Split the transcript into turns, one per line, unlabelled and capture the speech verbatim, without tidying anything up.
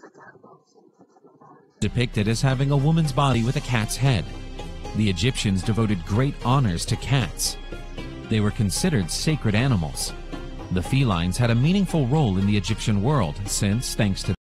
Depicted as having a woman's body with a cat's head. The Egyptians devoted great honors to cats. They were considered sacred animals. The felines had a meaningful role in the Egyptian world since, thanks to